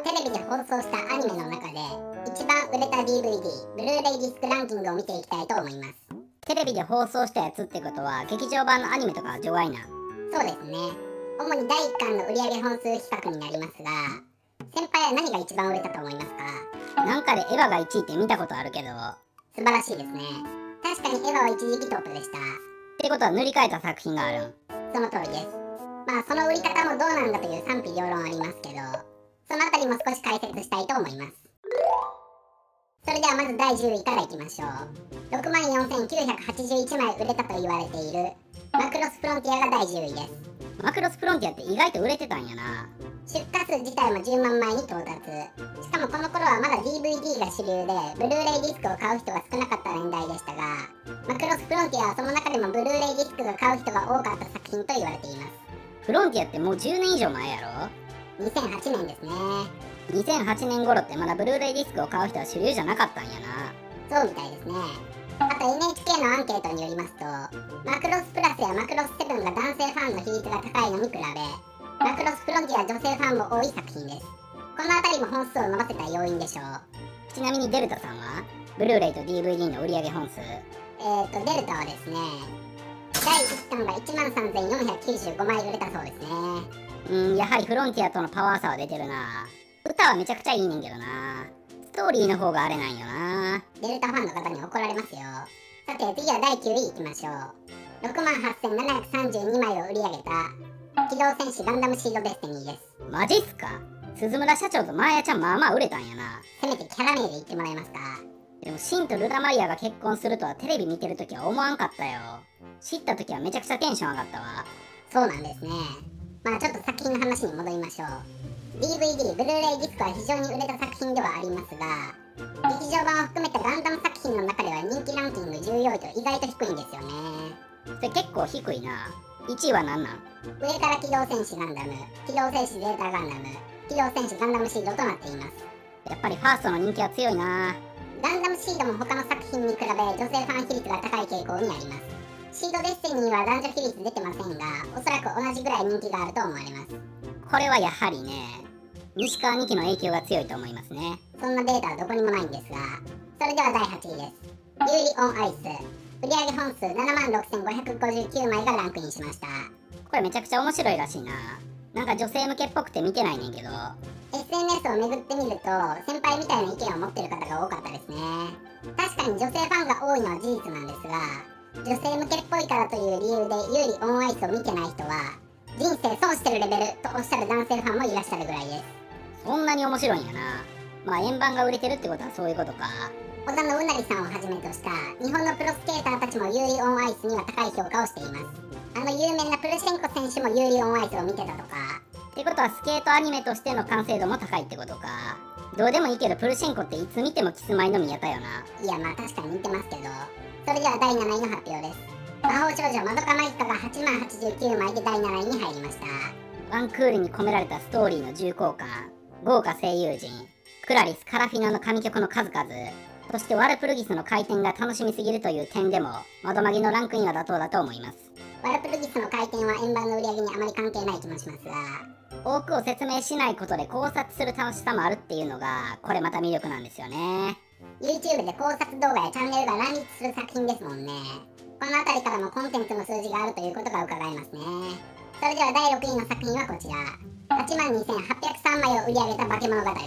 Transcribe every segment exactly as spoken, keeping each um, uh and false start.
テレビで放送したアニメの中で一番売れた ディーブイディー、ブルーレイディスクランキングを見ていきたいと思います。 テレビで放送したやつってことは劇場版のアニメとか除外な。 そうですね。主にだいいっかんの売上本数比較になりますが、先輩は何が一番売れたと思いますか？ なんかでエヴァがいちいって見たことあるけど。 素晴らしいですね。確かにエヴァは一時期トップでした。 ってことは塗り替えた作品があるん？ その通りです。まあその売り方もどうなんだという賛否両論ありますけど、そのあたりも少し解説したいと思います。それではまずだいじゅういからいきましょう。ろくまんよんせんきゅうひゃくはちじゅういちまい売れたと言われているマクロスフロンティアがだいじゅういです。 マクロスフロンティアって意外と売れてたんやな。 出荷数自体もじゅうまんまいに到達。しかもこの頃はまだ ディーブイディー が主流でブルーレイディスクを買う人が少なかった年代でしたが、マクロスフロンティアはその中でもブルーレイディスクが買う人が多かった作品と言われています。 フロンティアってもうじゅうねん以上前やろ？ にせんはちねんですね。 にせんはちねん頃ってまだブルーレイディスクを買う人は主流じゃなかったんやな。 そうみたいですね。あと エヌエイチケー のアンケートによりますと、マクロスプラスやマクロスセブンが男性ファンの比率が高いのに比べ、マクロスフロンティアは女性ファンも多い作品です。このあたりも本数を伸ばせた要因でしょう。 ちなみにデルタさんはブルーレイと ディーブイディー の売上本数？ えーとデルタはですね、だいいっかんがいちまんさんぜんよんひゃくきゅうじゅうごまい売れたそうですね。 うん、やはりフロンティアとのパワー差は出てるな。歌はめちゃくちゃいいねんけどな。ストーリーの方があれなんよな。 デルタファンの方に怒られますよ。さて次はだいきゅういいきましょう。ろくまんはっせんななひゃくさんじゅうにまいを売り上げた機動戦士ガンダムシードデスティニーです。 マジっすか？鈴村社長とマーヤちゃんまあまあ売れたんやな。 せめてキャラ名で言ってもらえますか？ でもシンとルダマリアが結婚するとはテレビ見てるときは思わんかったよ。知ったときはめちゃくちゃテンション上がったわ。 そうなんですね。まあちょっと作品の話に戻りましょう。 ディーブイディー、ブルーレイディスクは非常に売れた作品ではありますが、劇場版を含めたガンダム作品の中では人気ランキングじゅうよんいと意外と低いんですよね。 それ結構低いな。いちいは何なん？ 上から機動戦士ガンダム、機動戦士ゼータガンダム、機動戦士ガンダムシードとなっています。 やっぱりファーストの人気は強いな。 ガンダムシードも他の作品に比べ女性ファン比率が高い傾向にあります。シードデスティニーは男女比率出てませんが、おそらく同じぐらい人気があると思われます。 これはやはりね、西川にきの影響が強いと思いますね。 そんなデータはどこにもないんですが、それではだいはちいです。ユーリオンアイス、売上本数ななまんろくせんごひゃくごじゅうきゅうまいがランクインしました。 これめちゃくちゃ面白いらしいな。なんか女性向けっぽくて見てないねんけど、 エスエヌエス を巡ってみると先輩みたいな意見を持ってる方が多かったですね。確かに女性ファンが多いのは事実なんですが、女性向けっぽいからという理由でユーリオンアイスを見てない人は人生損してるレベルとおっしゃる男性ファンもいらっしゃるぐらいです。 そんなに面白いんやな。まあ円盤が売れてるってことはそういうことか。 小田のうなりさんをはじめとした日本のプロスケーターたちもユーリオンアイスには高い評価をしています。あの有名なプルシェンコ選手もユーリオンアイスを見てたとか。 ってことはスケートアニメとしての完成度も高いってことか。どうでもいいけどプルシェンコっていつ見てもキスマイの宮田よな。 いやまあ確かに似てますけど。それではだいなないの発表です。魔法少女まどかマギカがはちまんはちじゅうきゅうまいでだいなないに入りました。 ワンクールに込められたストーリーの重厚感、豪華声優陣、クラリス・カラフィナの神曲の数々、そしてワルプルギスの回転が楽しみすぎるという点でもまどまぎのランクインは妥当だと思います。 ワルプルギスの回転は円盤の売り上げにあまり関係ない気もしますが、 多くを説明しないことで考察する楽しさもあるっていうのがこれまた魅力なんですよね。 YouTube で考察動画やチャンネルが乱立する作品ですもんね。この辺りからもコンテンツの数字があるということが伺えますね。それではだいろくいの作品はこちら、はちまんにせんはっぴゃくさんまいを売り上げた化け物語です。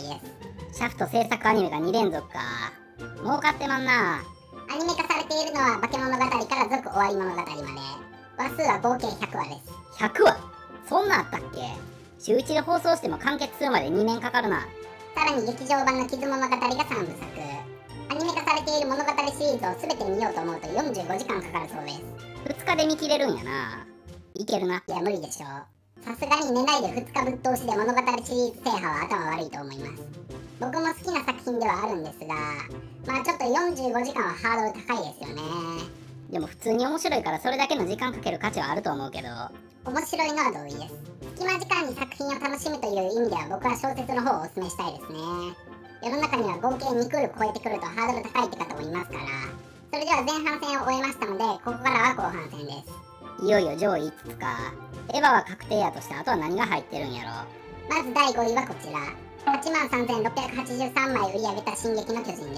シャフト制作アニメがにれんぞくか。儲かってまんな。 アニメ化されているのは化け物語から続終わり物語まで、話数は合計ひゃくわです。 ひゃくわ？そんなんあったっけ？週いちで放送しても完結するまでにねんかかるな。 さらに劇場版の傷物語がさんぶさく、アニメ化されている物語シリーズを全て見ようと思うとよんじゅうごじかんかかるそうです。 ふつかで見切れるんやな。いけるな。 いや無理でしょう。さすがに寝ないでふつかぶっ通しで物語シリーズ制覇は頭悪いと思います。僕も好きな作品ではあるんですが、まあちょっとよんじゅうごじかんはハードル高いですよね。 でも普通に面白いからそれだけの時間かける価値はあると思うけど。 面白いのは同意です。隙間時間に作品を楽しむという意味では僕は小説の方をお勧めしたいですね。世の中には合計にクール超えてくるとハードル高いって方もいますから。それでは前半戦を終えましたので、ここからは後半戦です。 いよいよ上位いつつか。エヴァは確定やとしてあとは何が入ってるんやろ。 まずだいごいはこちら、 はちまんさんぜんろっぴゃくはちじゅうさんまい売り上げた進撃の巨人です。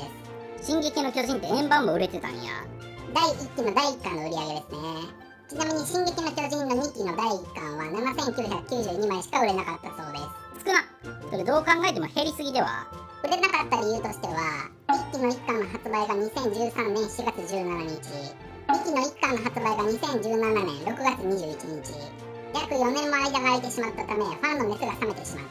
進撃の巨人って円盤も売れてたんや。 だいいっきのだいいっかんの売り上げですね。ちなみに進撃の巨人のにきのだいいっかんはななせんきゅうひゃくきゅうじゅうにまいしか売れなかったそうです。 少な。それどう考えても減りすぎでは。 売れなかった理由としてはいっきのいっかんの発売がにせんじゅうさんねんしがつじゅうしちにち、にきのいっかんの発売がにせんじゅうななねんろくがつにじゅういちにち、約よねんも間が空いてしまったためファンの熱が冷めてしまった、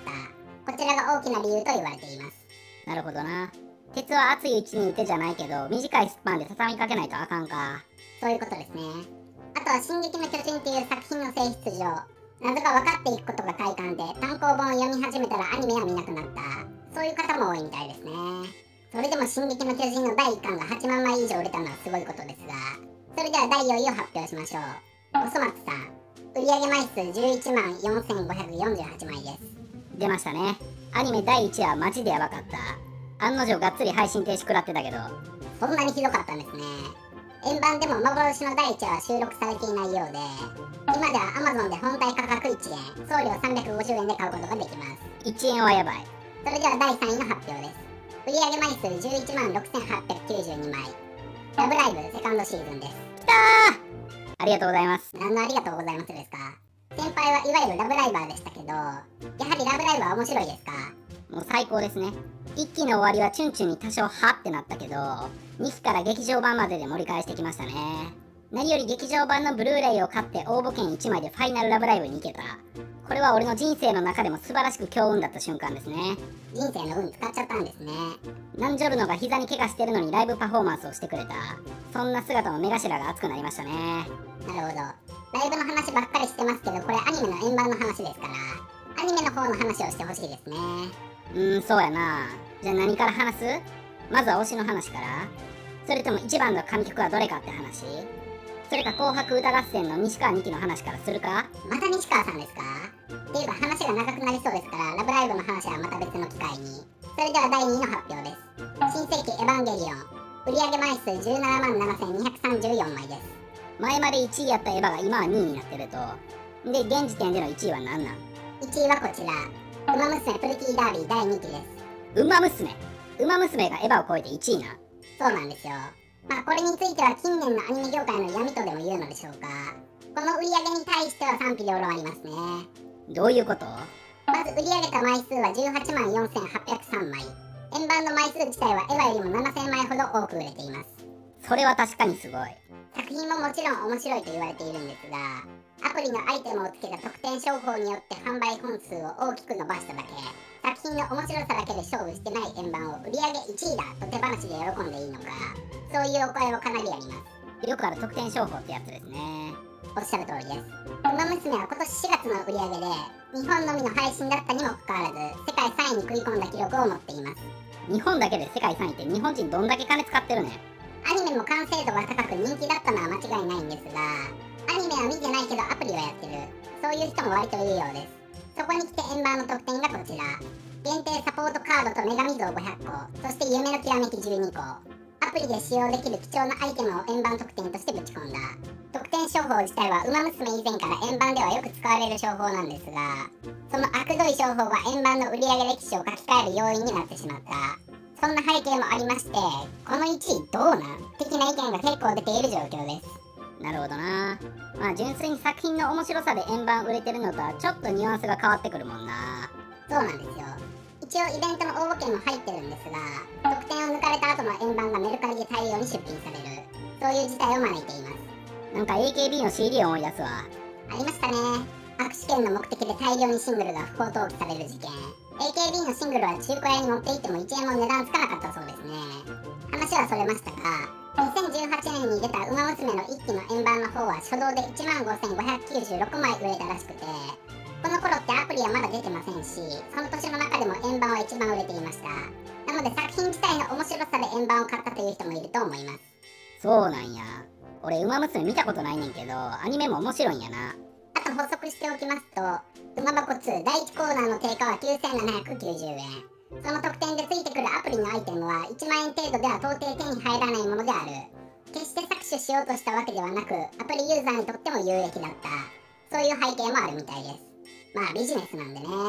こちらが大きな理由と言われています。 なるほどな。鉄は熱いうちに打てじゃないけど、短いスパンで畳みかけないとあかんか。 そういうことですね。あとは進撃の巨人っていう作品の性質上、謎が分かっていくことが快感で単行本を読み始めたらアニメは見なくなった、そういう方も多いみたいですね。それでも進撃の巨人のだいいっかんがはちまんまい以上売れたのはすごいことですが、それではだいよんいを発表しましょう。おそ松さん、売上枚数じゅういちまんよんせんごひゃくよんじゅうはちまいです。 出ましたね。アニメだいいちわマジでやばかった。案の定がっつり配信停止食らってたけど。 そんなにひどかったんですね。円盤でも幻のだいいちわは収録されていないようで、今では Amazon で本体価格いちえん、送料さんびゃくごじゅうえんで買うことができます。 いちえんはやばい。 それではだいさんいの発表です。売上枚数じゅういちまんろくせんはっぴゃくきゅうじゅうにまい。ラブライブセカンドシーズンです。 きたー！ありがとうございます。 何のありがとうございますですか。先輩はいわゆるラブライバーでしたけど、やはりラブライブは面白いですか。 もう最高ですね。いっきの終わりはチュンチュンに多少はってなったけど、にきから劇場版までで盛り返してきましたね。何より劇場版のブルーレイを買って応募券いちまいでファイナルラブライブに行けた。これは俺の人生の中でも素晴らしく強運だった瞬間ですね。 人生の運使っちゃったんですね。 ナンジョルノが膝に怪我してるのにライブパフォーマンスをしてくれた。そんな姿の目頭が熱くなりましたね。 なるほど。ライブの話ばっかりしてますけど、これアニメの円盤の話ですから、アニメの方の話をしてほしいですね。 うーん、そうやな。じゃあ何から話す？まずは推しの話から？それとも一番の神曲はどれかって話？それか紅白歌合戦の西川にきの話からするか？ また西川さんですか？っていうか話が長くなりそうですから、ラブライブの話はまた別の機会に。それではだいにいの発表です。新世紀エヴァンゲリオン、売上枚数じゅうななまんななせんにひゃくさんじゅうよんまいです。 前までいちいやったエヴァが今はにいになってると。で、現時点でのいちいは何なん？ いちいはこちら、ウマ娘プリティダービーだいにきです。 ウマ娘ウマ娘がエヴァを超えていちいな。 そうなんですよ。まあこれについては近年のアニメ業界の闇とでも言うのでしょうか。この売り上げに対しては賛否両論ありますね。 どういうこと？ まず売り上げた枚数はじゅうはちまんよんせんはっぴゃくさんまい。円盤の枚数自体はエヴァよりもななせんまいほど多く売れています。 それは確かにすごい。 作品ももちろん面白いと言われているんですが、アプリのアイテムをつけた特典商法によって販売本数を大きく伸ばしただけ、作品の面白さだけで勝負してない円盤を売り上げいちいだと手放しで喜んでいいのか、そういうお声もかなりあります。 よくある特典商法ってやつですね。 おっしゃる通りです。ウマ娘は今年しがつの売り上げで日本のみの配信だったにもかかわらず世界さんいに食い込んだ記録を持っています。 日本だけで世界さんいって日本人どんだけ金使ってるね。 アニメも完成度が高く人気だったのは間違いないんですが、アニメは見てないけどアプリをやってる、そういう人も割といるようです。そこに来て円盤の特典がこちら、限定サポートカードと女神像ごひゃっこ、そして夢のきらめきじゅうにこ、アプリで使用できる貴重なアイテムを円盤特典としてぶち込んだ。特典商法自体はウマ娘以前から円盤ではよく使われる商法なんですが、その悪どい商法が円盤の売り上げ歴史を書き換える要因になってしまった。そんな背景もありまして、このいちいどうなん的な意見が結構出ている状況です。 なるほどな。まあ純粋に作品の面白さで円盤売れてるのとはちょっとニュアンスが変わってくるもんな。 そうなんですよ。一応イベントの応募券も入ってるんですが、特典を抜かれた後の円盤がメルカリで大量に出品される、そういう事態を招いています。 なんか エーケービー の シーディー を思い出すわ。 ありましたね。握手券の目的で大量にシングルが不法投棄される事件。エーケービー のシングルは中古屋に持って行ってもいちえんも値段つかなかったそうですね。話はそれましたが、にせんじゅうはちねんに出たウマ娘のいっきの円盤の方は初動でいちまんごせんごひゃくきゅうじゅうろくまい売れたらしくて、この頃ってアプリはまだ出てませんし、その年の中でも円盤は一番売れていました。なので作品自体の面白さで円盤を買ったという人もいると思います。 そうなんや。俺ウマ娘見たことないねんけど、アニメも面白いんやな。 あと補足しておきますと、ウマ箱ツーだいいちコーナーの定価はきゅうせんななひゃくきゅうじゅうえん。その特典でついてくるアプリのアイテムはいちまんえん程度では到底手に入らないものである。決して搾取しようとしたわけではなく、アプリユーザーにとっても有益だった。そういう背景もあるみたいです。まあビジネスなんでね。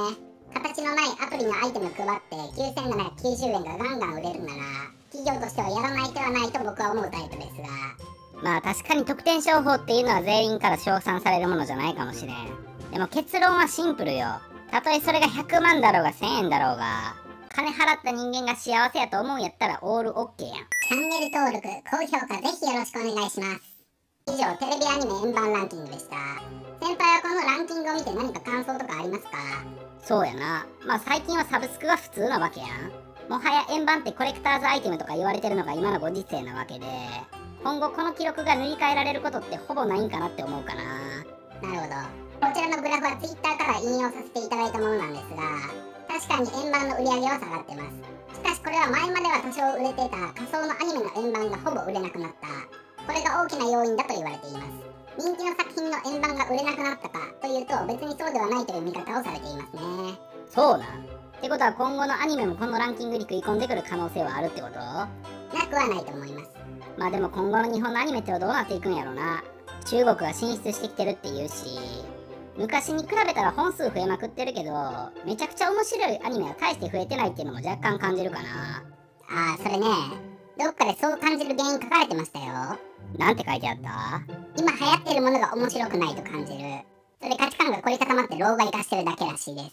形のないアプリのアイテム配ってきゅうせんななひゃくきゅうじゅうえんがガンガン売れるなら企業としてはやらない手はないと僕は思うタイプですが、 まあ確かに得点商法っていうのは全員から称賛されるものじゃないかもしれん。でも結論はシンプルよ。たとえそれがひゃくまんだろうがせんえんだろうが、金払った人間が幸せやと思うんやったらオールオッケーやん。 チャンネル登録、高評価ぜひよろしくお願いします。以上、テレビアニメ円盤ランキングでした。先輩はこのランキングを見て何か感想とかありますか？ そうやな。まあ最近はサブスクが普通なわけやん。もはや円盤ってコレクターズアイテムとか言われてるのが今のご時世なわけで、今後この記録が塗り替えられることってほぼないんかなって思うかな。 なるほど。こちらのグラフは Twitter から引用させていただいたものなんですが、確かに円盤の売り上げは下がってます。しかしこれは前までは多少売れてた仮想のアニメの円盤がほぼ売れなくなった。これが大きな要因だと言われています。人気の作品の円盤が売れなくなったかというと別にそうではないという見方をされていますね。 そうなん。ってことは今後のアニメもこのランキングに食い込んでくる可能性はあるってこと？ なくはないと思います。 まあでも今後の日本のアニメってどうなっていくんやろな。中国が進出してきてるっていうし、昔に比べたら本数増えまくってるけど、めちゃくちゃ面白いアニメは大して増えてないっていうのも若干感じるかな。 ああ、それね、どっかでそう感じる原因書かれてましたよ。 なんて書いてあった？ 今流行ってるものが面白くないと感じる。それ価値観が凝り固まって老害化してるだけらしいです。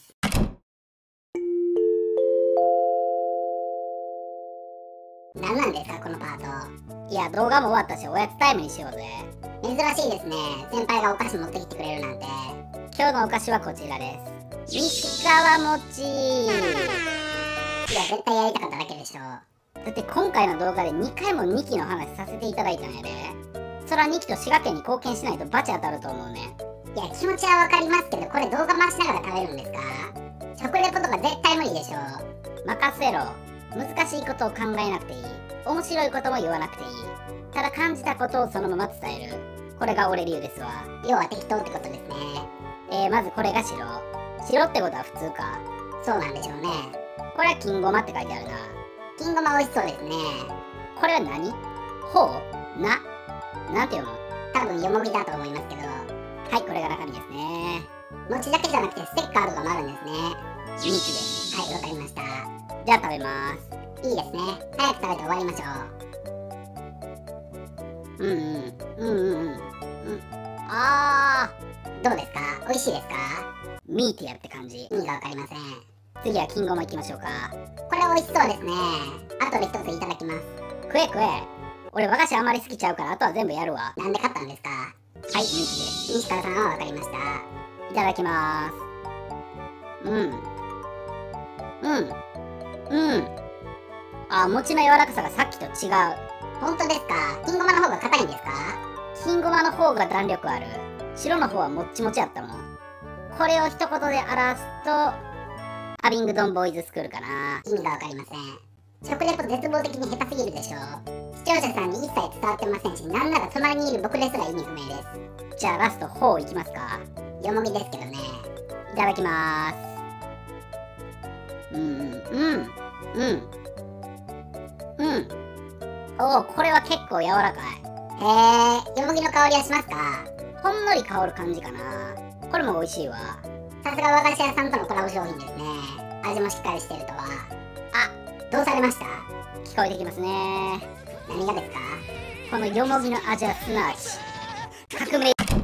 何なんですかこのパート。 いや、動画も終わったしおやつタイムにしようぜ。 珍しいですね、先輩がお菓子持ってきてくれるなんて。 今日のお菓子はこちらです。西川餅。 いや、絶対やりたかっただけでしょ。 だって今回の動画でにかいもにきの話させていただいたんやで。そらにきと滋賀県に貢献しないとバチ当たると思うね。 いや、気持ちはわかりますけど、これ動画回しながら食べるんですか？食レポとか絶対無理でしょ。 任せろ。難しいことを考えなくていい。面白いことも言わなくていい。ただ感じたことをそのまま伝える。これが俺流ですわ。 要は適当ってことですね。 えー、まずこれが白。白ってことは普通か。 そうなんでしょうね。 これは金ごまって書いてあるな。 金ごま美味しそうですね。 これは何？ほう？な？なんて読む？ 多分よもぎだと思いますけど。 はい、これが中身ですね。 餅だけじゃなくてステッカーとかもあるんですね。 人気です。 はい、わかりました。 じゃあ食べます。 いいですね。早く食べて終わりましょう。うんうん。うんうんうん。うん。あー。どうですか？美味しいですか？ ミーティアって感じ。 意味がわかりません。 次は金ごまいきましょうか。 これ美味しそうですね。あとで一ついただきます。 食え食え。俺和菓子あまり好きちゃうからあとは全部やるわ。 なんで買ったんですか？ はい、ミーティです。 西川さんはわかりました。 いただきまーす。うん。うん。うん。あ、餅の柔らかさがさっきと違う。 本当ですか？金ごまの方が硬いんですか？ 金ごまの方が弾力ある。白の方はもっちもちやったもん。これを一言で表すと、アビングドンボーイズスクールかな。 意味がわかりません。食レポ絶望的に下手すぎるでしょ。視聴者さんに一切伝わってませんし、なんなら隣にいる僕ですら意味不明です。 じゃあラスト、ほういきますか。 よもぎですけどね。 いただきまーす。うんうんうんうんうんおお、これは結構柔らかい。 へえ、よもぎの香りはしますか？ ほんのり香る感じかな。これも美味しいわ。 さすが和菓子屋さんとのコラボ商品ですね。味もしっかりしてるとは。あ、どうされました？ 聞こえてきますね。 何がですか？ このよもぎの味はすなわち革命